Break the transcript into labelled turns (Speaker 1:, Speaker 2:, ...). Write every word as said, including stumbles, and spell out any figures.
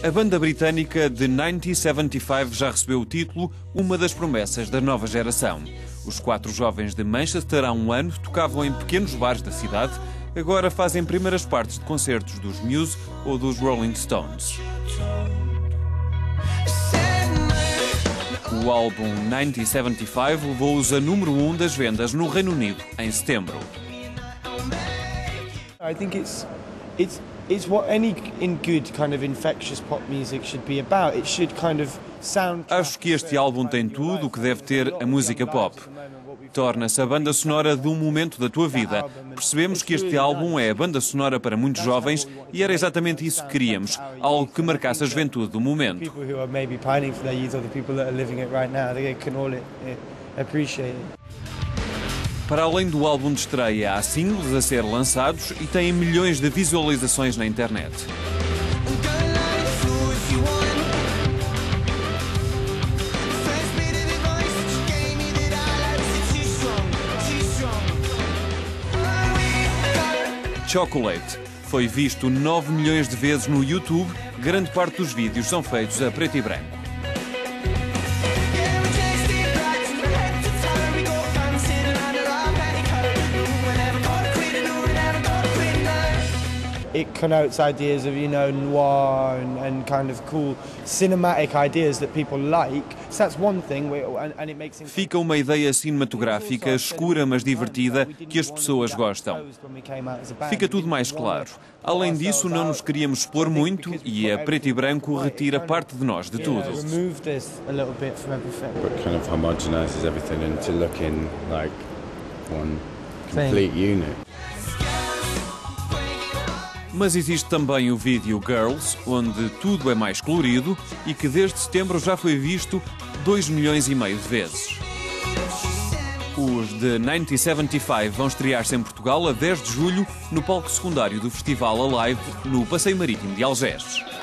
Speaker 1: A banda britânica The nineteen seventy-five já recebeu o título Uma das Promessas da Nova Geração. Os quatro jovens de Manchester há um ano tocavam em pequenos bares da cidade, agora fazem primeiras partes de concertos dos Muse ou dos Rolling Stones. O álbum nineteen seventy-five levou-os a número um das vendas no Reino Unido em setembro.
Speaker 2: I think it's it's it's what any in good kind of infectious pop music should be about. It should kind of sound.
Speaker 1: Acho que este álbum tem tudo o que deve ter a música pop. Torna-se a banda sonora de um momento da tua vida. Percebemos que este álbum é a banda sonora para muitos jovens e era exatamente isso que queríamos, algo que marcasse a juventude do momento. Para além do álbum de estreia, há singles a ser lançados e têm milhões de visualizações na internet. Chocolate foi visto nove milhões de vezes no YouTube, grande parte dos vídeos são feitos a preto e branco.
Speaker 2: It connotes ideas of, you know, noir and, and kind of cool cinematic ideas that people like. So that's one thing, and, and it makes.
Speaker 1: Fica uma ideia cinematográfica escura mas divertida que as pessoas gostam. Fica tudo mais claro. Além disso, não nos queríamos expor muito e a preto e branco retira parte de nós de tudo.
Speaker 3: But kind of homogenizes everything into looking like one complete unit.
Speaker 1: Mas existe também o vídeo Girls, onde tudo é mais colorido e que desde setembro já foi visto dois milhões e meio de vezes. Os The nineteen seventy-five vão estrear-se em Portugal a dez de julho no palco secundário do Festival Alive, no Passeio Marítimo de Algés.